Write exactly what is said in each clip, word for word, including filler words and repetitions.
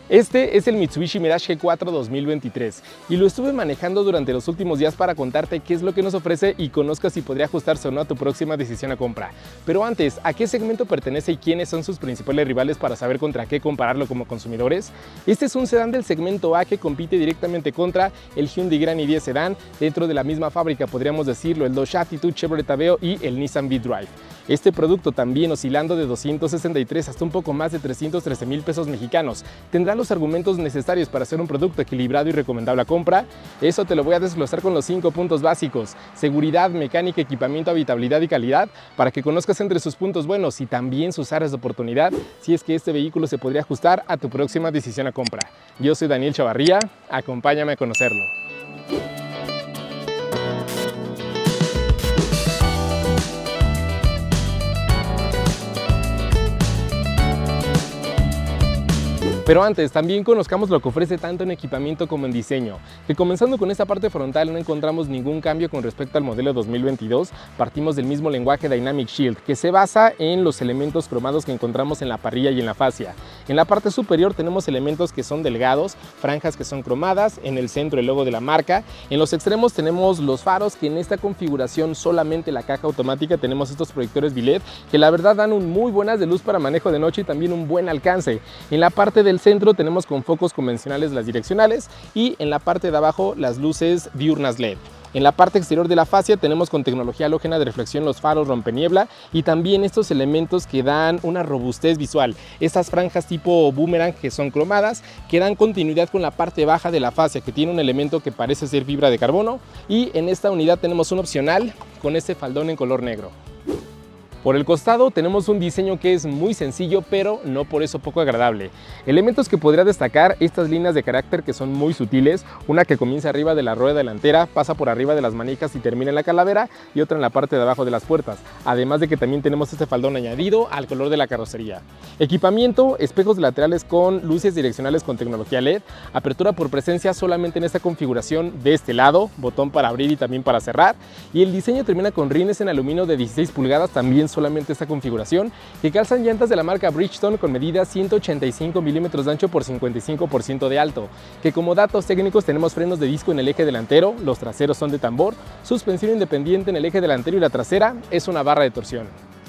Este es el Mitsubishi Mirage G cuatro dos mil veintitrés y lo estuve manejando durante los últimos días para contarte qué es lo que nos ofrece y conozcas si podría ajustarse o no a tu próxima decisión a compra. Pero antes, ¿a qué segmento pertenece y quiénes son sus principales rivales para saber contra qué compararlo como consumidores? Este es un sedán del segmento A que compite directamente contra el Hyundai Grand i diez Sedan, dentro de la misma fábrica podríamos decirlo, el Dodge Attitude, Chevrolet Aveo y el Nissan V-Drive. Este producto, también oscilando de doscientos sesenta y tres hasta un poco más de trescientos trece mil pesos mexicanos, tendrá los argumentos necesarios para ser un producto equilibrado y recomendable a compra. Eso te lo voy a desglosar con los cinco puntos básicos: seguridad, mecánica, equipamiento, habitabilidad y calidad, para que conozcas entre sus puntos buenos y también sus áreas de oportunidad, si es que este vehículo se podría ajustar a tu próxima decisión a compra. Yo soy Daniel Chavarría, acompáñame a conocerlo. Pero antes, también conozcamos lo que ofrece tanto en equipamiento como en diseño, que comenzando con esta parte frontal no encontramos ningún cambio con respecto al modelo dos mil veintidós, partimos del mismo lenguaje Dynamic Shield, que se basa en los elementos cromados que encontramos en la parrilla y en la fascia. En la parte superior tenemos elementos que son delgados, franjas que son cromadas, en el centro el logo de la marca, en los extremos tenemos los faros, que en esta configuración solamente la caja automática tenemos estos proyectores V L E D, que la verdad dan un muy buenas de luz para manejo de noche y también un buen alcance. En la parte del centro tenemos con focos convencionales las direccionales y en la parte de abajo las luces diurnas L E D. En la parte exterior de la fascia tenemos con tecnología halógena de reflexión los faros rompeniebla y también estos elementos que dan una robustez visual. Estas franjas tipo boomerang que son cromadas, que dan continuidad con la parte baja de la fascia, que tiene un elemento que parece ser fibra de carbono, y en esta unidad tenemos un opcional con este faldón en color negro. Por el costado tenemos un diseño que es muy sencillo, pero no por eso poco agradable. Elementos que podría destacar: estas líneas de carácter que son muy sutiles, una que comienza arriba de la rueda delantera, pasa por arriba de las manijas y termina en la calavera, y otra en la parte de abajo de las puertas, además de que también tenemos este faldón añadido al color de la carrocería. Equipamiento: espejos laterales con luces direccionales con tecnología L E D, apertura por presencia solamente en esta configuración de este lado, botón para abrir y también para cerrar, y el diseño termina con rines en aluminio de dieciséis pulgadas, también solamente esta configuración, que calzan llantas de la marca Bridgestone con medida ciento ochenta y cinco milímetros de ancho por cincuenta y cinco por ciento de alto, que como datos técnicos tenemos frenos de disco en el eje delantero, los traseros son de tambor, suspensión independiente en el eje delantero y la trasera es una barra de torsión.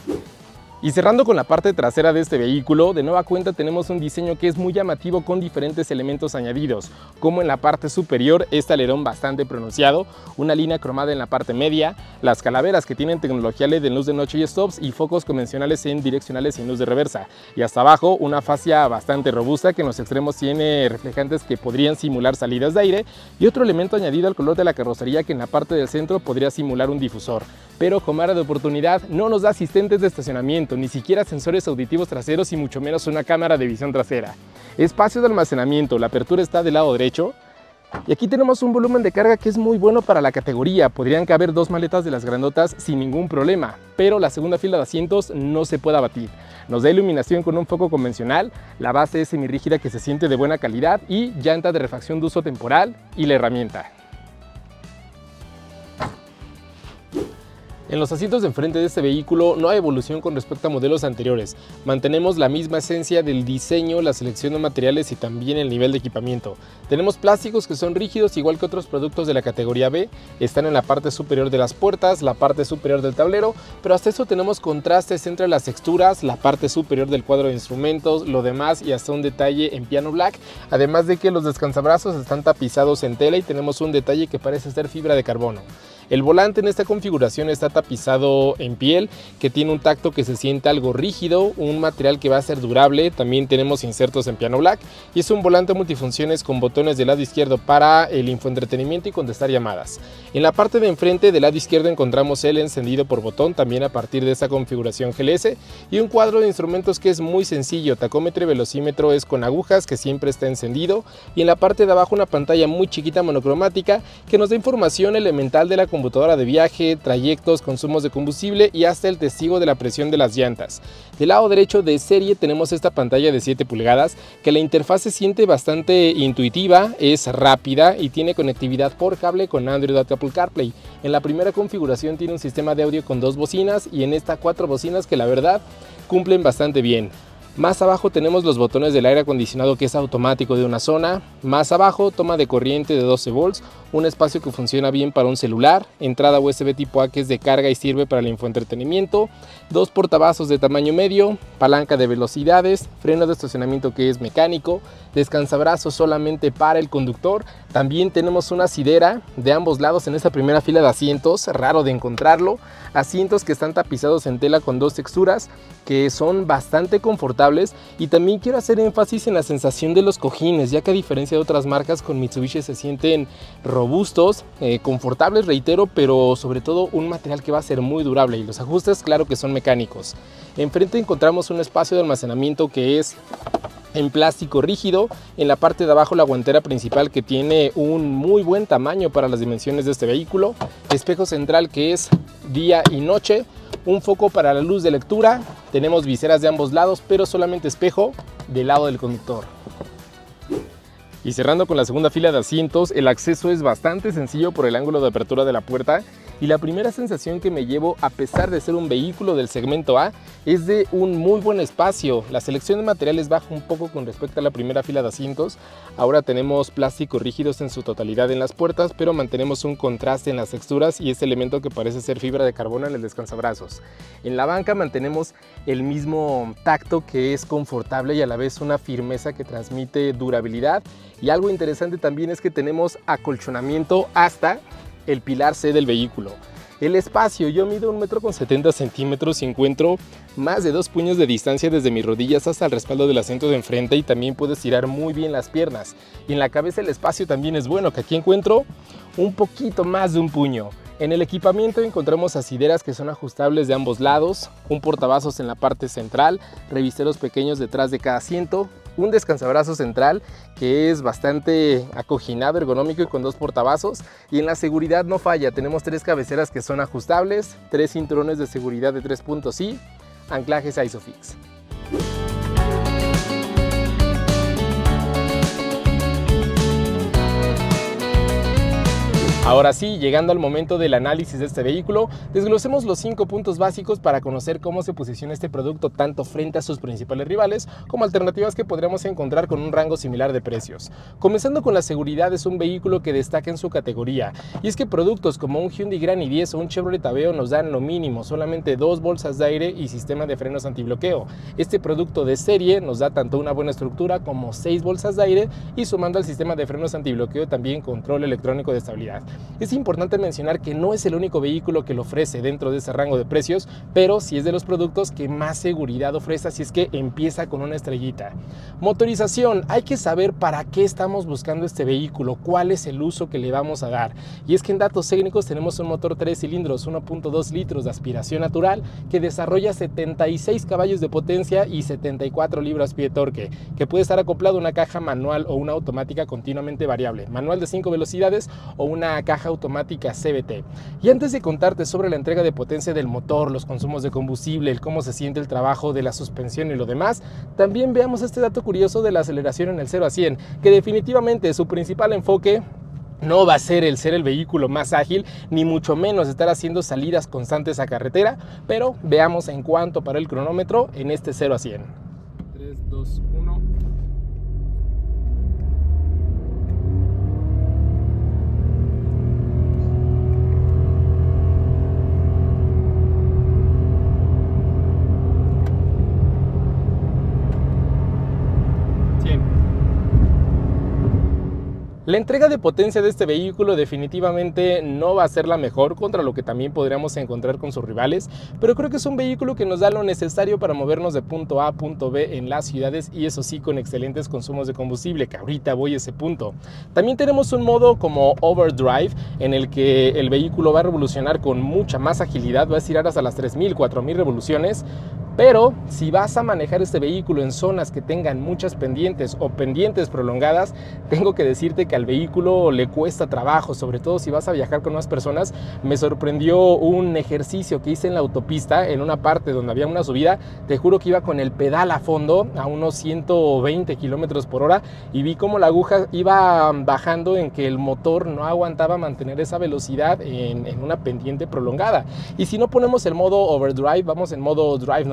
Y cerrando con la parte trasera de este vehículo, de nueva cuenta tenemos un diseño que es muy llamativo con diferentes elementos añadidos, como en la parte superior este alerón bastante pronunciado, una línea cromada en la parte media, las calaveras que tienen tecnología L E D en luz de noche y stops y focos convencionales en direccionales sin luz de reversa, y hasta abajo una fascia bastante robusta que en los extremos tiene reflejantes que podrían simular salidas de aire, y otro elemento añadido al color de la carrocería que en la parte del centro podría simular un difusor, pero como área de oportunidad no nos da asistentes de estacionamiento, ni siquiera sensores auditivos traseros y mucho menos una cámara de visión trasera. Espacio de almacenamiento: la apertura está del lado derecho y aquí tenemos un volumen de carga que es muy bueno para la categoría. Podrían caber dos maletas de las grandotas sin ningún problema, pero la segunda fila de asientos no se puede abatir. Nos da iluminación con un foco convencional, la base es semirrígida que se siente de buena calidad y llanta de refacción de uso temporal y la herramienta. En los asientos de enfrente de este vehículo no hay evolución con respecto a modelos anteriores. Mantenemos la misma esencia del diseño, la selección de materiales y también el nivel de equipamiento. Tenemos plásticos que son rígidos igual que otros productos de la categoría B, están en la parte superior de las puertas, la parte superior del tablero, pero hasta eso tenemos contrastes entre las texturas, la parte superior del cuadro de instrumentos, lo demás y hasta un detalle en piano black, además de que los descansabrazos están tapizados en tela y tenemos un detalle que parece ser fibra de carbono. El volante en esta configuración está tapizado en piel, que tiene un tacto que se siente algo rígido, un material que va a ser durable. También tenemos insertos en piano black y es un volante multifunciones con botones del lado izquierdo para el infoentretenimiento y contestar llamadas. En la parte de enfrente del lado izquierdo encontramos el encendido por botón, también a partir de esta configuración G L S, y un cuadro de instrumentos que es muy sencillo: tacómetro y velocímetro es con agujas, que siempre está encendido, y en la parte de abajo una pantalla muy chiquita monocromática que nos da información elemental de la computadora de viaje, trayectos, consumos de combustible y hasta el testigo de la presión de las llantas. Del lado derecho de serie tenemos esta pantalla de siete pulgadas que la interfaz se siente bastante intuitiva, es rápida y tiene conectividad por cable con Android Auto, Apple CarPlay. En la primera configuración tiene un sistema de audio con dos bocinas y en esta cuatro bocinas que la verdad cumplen bastante bien. Más abajo tenemos los botones del aire acondicionado, que es automático de una zona. Más abajo, toma de corriente de doce volts, un espacio que funciona bien para un celular, entrada U S B tipo A que es de carga y sirve para el infoentretenimiento, dos portavasos de tamaño medio, palanca de velocidades, freno de estacionamiento que es mecánico, descansabrazos solamente para el conductor. También tenemos una asidera de ambos lados en esta primera fila de asientos, raro de encontrarlo. Asientos que están tapizados en tela con dos texturas que son bastante confortables, y también quiero hacer énfasis en la sensación de los cojines, ya que a diferencia de otras marcas con Mitsubishi se sienten robustos, eh, confortables, reitero, pero sobre todo un material que va a ser muy durable, y los ajustes claro que son mecánicos. Enfrente encontramos un espacio de almacenamiento que es en plástico rígido. En la parte de abajo la guantera principal, que tiene un muy buen tamaño para las dimensiones de este vehículo, espejo central que es día y noche, un foco para la luz de lectura, tenemos viseras de ambos lados pero solamente espejo del lado del conductor. Y cerrando con la segunda fila de asientos, el acceso es bastante sencillo por el ángulo de apertura de la puerta, y la primera sensación que me llevo, a pesar de ser un vehículo del segmento A, es de un muy buen espacio. La selección de materiales baja un poco con respecto a la primera fila de asientos. Ahora tenemos plásticos rígidos en su totalidad en las puertas, pero mantenemos un contraste en las texturas y este elemento que parece ser fibra de carbono en el descansabrazos. En la banca mantenemos el mismo tacto, que es confortable y a la vez una firmeza que transmite durabilidad. Y algo interesante también es que tenemos acolchonamiento hasta el pilar C del vehículo. El espacio, yo mido un metro con setenta centímetros y encuentro más de dos puños de distancia desde mis rodillas hasta el respaldo del asiento de enfrente, y también puedo estirar muy bien las piernas. Y en la cabeza el espacio también es bueno, que aquí encuentro un poquito más de un puño. En el equipamiento encontramos asideras que son ajustables de ambos lados, un portavasos en la parte central, revisteros pequeños detrás de cada asiento, un descansabrazos central que es bastante acoginado, ergonómico y con dos portavasos. Y en la seguridad no falla, tenemos tres cabeceras que son ajustables, tres cinturones de seguridad de tres puntos y anclajes ISOFIX. Ahora sí, llegando al momento del análisis de este vehículo, desglosemos los cinco puntos básicos para conocer cómo se posiciona este producto tanto frente a sus principales rivales como alternativas que podremos encontrar con un rango similar de precios. Comenzando con la seguridad, es un vehículo que destaca en su categoría, y es que productos como un Hyundai Grand i diez o un Chevrolet Aveo nos dan lo mínimo, solamente dos bolsas de aire y sistema de frenos antibloqueo. Este producto de serie nos da tanto una buena estructura como seis bolsas de aire, y sumando al sistema de frenos antibloqueo también control electrónico de estabilidad. Es importante mencionar que no es el único vehículo que lo ofrece dentro de ese rango de precios, pero sí es de los productos que más seguridad ofrece, así es que empieza con una estrellita. Motorización, hay que saber para qué estamos buscando este vehículo, cuál es el uso que le vamos a dar. Y es que en datos técnicos tenemos un motor tres cilindros, uno punto dos litros de aspiración natural, que desarrolla setenta y seis caballos de potencia y setenta y cuatro libras-pie de torque, que puede estar acoplado a una caja manual o una automática continuamente variable, manual de cinco velocidades o una caja automática C V T. Y antes de contarte sobre la entrega de potencia del motor, los consumos de combustible, el cómo se siente el trabajo de la suspensión y lo demás, también veamos este dato curioso de la aceleración en el cero a cien, que definitivamente su principal enfoque no va a ser el ser el vehículo más ágil, ni mucho menos estar haciendo salidas constantes a carretera, pero veamos en cuánto para el cronómetro en este cero a cien. tres, dos, uno. La entrega de potencia de este vehículo definitivamente no va a ser la mejor, contra lo que también podríamos encontrar con sus rivales, pero creo que es un vehículo que nos da lo necesario para movernos de punto A a punto B en las ciudades, y eso sí, con excelentes consumos de combustible, que ahorita voy a ese punto. También tenemos un modo como Overdrive, en el que el vehículo va a revolucionar con mucha más agilidad, va a estirar hasta las tres mil, cuatro mil revoluciones. Pero si vas a manejar este vehículo en zonas que tengan muchas pendientes o pendientes prolongadas, tengo que decirte que al vehículo le cuesta trabajo, sobre todo si vas a viajar con más personas. Me sorprendió un ejercicio que hice en la autopista, en una parte donde había una subida. Te juro que iba con el pedal a fondo a unos ciento veinte kilómetros por hora, y vi cómo la aguja iba bajando, en que el motor no aguantaba mantener esa velocidad en, en una pendiente prolongada. Y si no ponemos el modo Overdrive, vamos en modo Drive normal,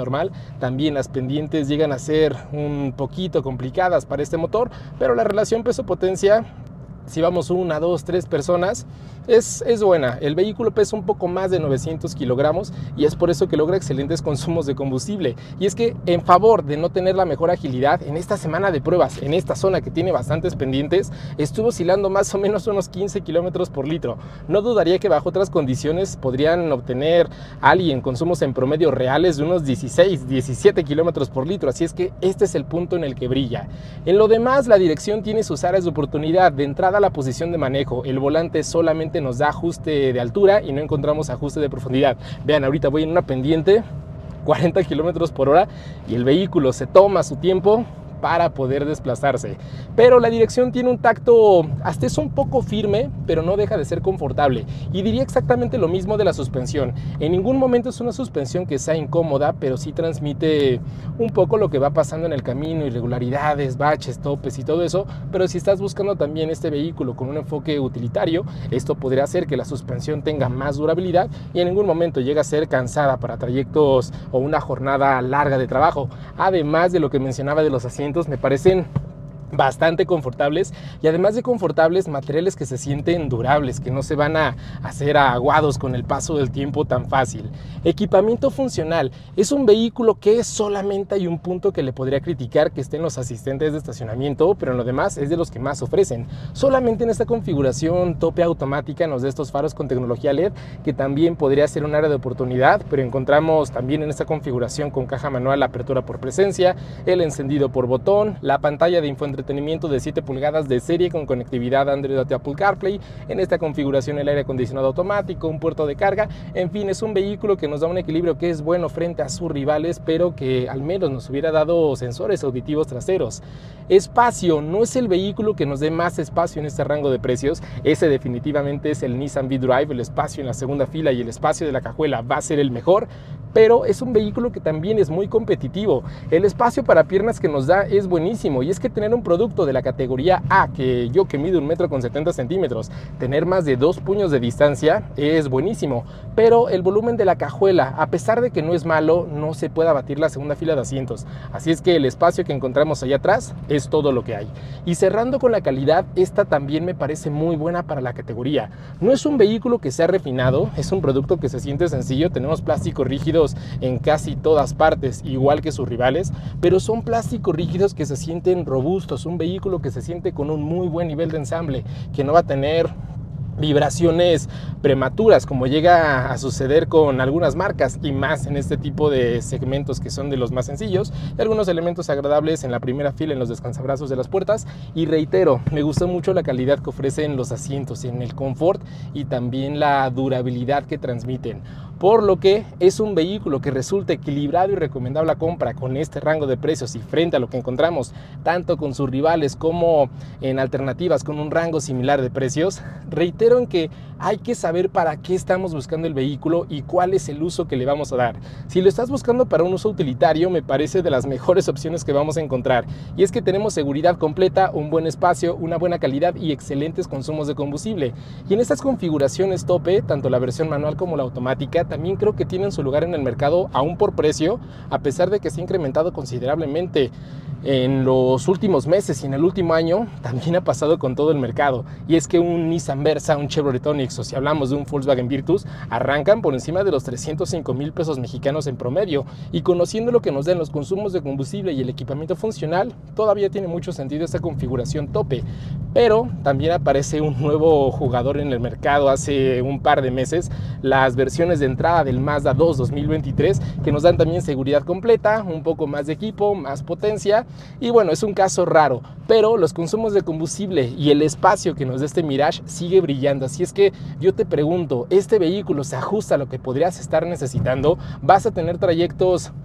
normal. También las pendientes llegan a ser un poquito complicadas para este motor, pero la relación peso-potencia, si vamos una, dos, tres personas, es, es buena. El vehículo pesa un poco más de novecientos kilogramos y es por eso que logra excelentes consumos de combustible. Y es que en favor de no tener la mejor agilidad, en esta semana de pruebas, en esta zona que tiene bastantes pendientes, estuvo oscilando más o menos unos quince kilómetros por litro. No dudaría que bajo otras condiciones podrían obtener alguien consumos en promedio reales de unos dieciséis, diecisiete kilómetros por litro. Así es que este es el punto en el que brilla. En lo demás, la dirección tiene sus áreas de oportunidad. De entrada, la posición de manejo. El volante solamente nos da ajuste de altura y no encontramos ajuste de profundidad. Vean, ahorita voy en una pendiente, cuarenta kilómetros por hora, y el vehículo se toma su tiempo para poder desplazarse, pero la dirección tiene un tacto hasta es un poco firme, pero no deja de ser confortable. Y diría exactamente lo mismo de la suspensión. En ningún momento es una suspensión que sea incómoda, pero sí transmite un poco lo que va pasando en el camino, irregularidades, baches, topes y todo eso. Pero si estás buscando también este vehículo con un enfoque utilitario, esto podría hacer que la suspensión tenga más durabilidad y en ningún momento llegue a ser cansada para trayectos o una jornada larga de trabajo. Además de lo que mencionaba de los asientos, me parecen bastante confortables, y además de confortables, materiales que se sienten durables, que no se van a hacer aguados con el paso del tiempo tan fácil. Equipamiento funcional. Es un vehículo que solamente hay un punto que le podría criticar, que estén los asistentes de estacionamiento, pero en lo demás es de los que más ofrecen. Solamente en esta configuración tope automática nos da estos faros con tecnología L E D, que también podría ser un área de oportunidad, pero encontramos también en esta configuración con caja manual la apertura por presencia, el encendido por botón, la pantalla de infoentretenimiento de siete pulgadas de serie con conectividad Android Auto, Apple CarPlay, en esta configuración el aire acondicionado automático, un puerto de carga. En fin, es un vehículo que nos da un equilibrio que es bueno frente a sus rivales, pero que al menos nos hubiera dado sensores auditivos traseros. Espacio. No es el vehículo que nos dé más espacio en este rango de precios. Ese definitivamente es el Nissan V-Drive. El espacio en la segunda fila y el espacio de la cajuela va a ser el mejor, pero es un vehículo que también es muy competitivo. El espacio para piernas que nos da es buenísimo, y es que tener un producto de la categoría A, que yo que mido un metro con setenta centímetros, tener más de dos puños de distancia es buenísimo, pero el volumen de la cajuela, a pesar de que no es malo, no se puede abatir la segunda fila de asientos. Así es que el espacio que encontramos allá atrás es todo lo que hay. Y cerrando con la calidad, esta también me parece muy buena para la categoría. No es un vehículo que sea refinado, es un producto que se siente sencillo. Tenemos plásticos rígidos en casi todas partes, igual que sus rivales, pero son plásticos rígidos que se sienten robustos. Un vehículo que se siente con un muy buen nivel de ensamble, que no va a tener vibraciones prematuras como llega a suceder con algunas marcas, y más en este tipo de segmentos que son de los más sencillos, y algunos elementos agradables en la primera fila, en los descansabrazos de las puertas. Y reitero, me gustó mucho la calidad que ofrecen los asientos, en el confort y también la durabilidad que transmiten, por lo que es un vehículo que resulta equilibrado y recomendable la compra con este rango de precios, y frente a lo que encontramos tanto con sus rivales como en alternativas con un rango similar de precios. Reitero en que hay que saber para qué estamos buscando el vehículo y cuál es el uso que le vamos a dar. Si lo estás buscando para un uso utilitario, me parece de las mejores opciones que vamos a encontrar, y es que tenemos seguridad completa, un buen espacio, una buena calidad y excelentes consumos de combustible. Y en estas configuraciones tope, tanto la versión manual como la automática, también creo que tienen su lugar en el mercado, aún por precio, a pesar de que se ha incrementado considerablemente en los últimos meses, y en el último año también ha pasado con todo el mercado. Y es que un Nissan Versa, un Chevrolet Onix, o si hablamos de un Volkswagen Virtus, arrancan por encima de los trescientos cinco mil pesos mexicanos en promedio, y conociendo lo que nos dan los consumos de combustible y el equipamiento funcional, todavía tiene mucho sentido esta configuración tope. Pero también aparece un nuevo jugador en el mercado hace un par de meses, las versiones de entrada del Mazda dos dos mil veintitrés, que nos dan también seguridad completa, un poco más de equipo, más potencia. Y bueno, es un caso raro, pero los consumos de combustible y el espacio que nos da este Mirage sigue brillando. Así es que yo te pregunto, ¿este vehículo se ajusta a lo que podrías estar necesitando? ¿Vas a tener trayectos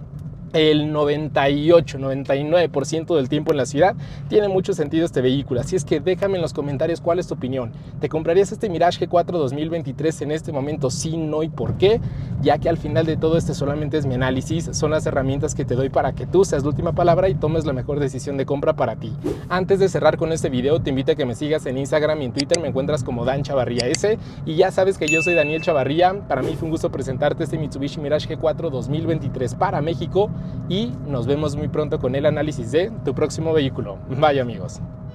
el noventa y ocho, noventa y nueve por ciento del tiempo en la ciudad, tiene mucho sentido este vehículo. Así es que déjame en los comentarios cuál es tu opinión. ¿Te comprarías este Mirage G cuatro dos mil veintitrés en este momento? Sí, no y por qué. Ya que al final de todo este solamente es mi análisis, son las herramientas que te doy para que tú seas la última palabra y tomes la mejor decisión de compra para ti. Antes de cerrar con este video, te invito a que me sigas en Instagram y en Twitter, me encuentras como Dan Chavarría S. Y ya sabes que yo soy Daniel Chavarría. Para mí fue un gusto presentarte este Mitsubishi Mirage G cuatro dos mil veintitrés para México. Y nos vemos muy pronto con el análisis de tu próximo vehículo. Bye, amigos.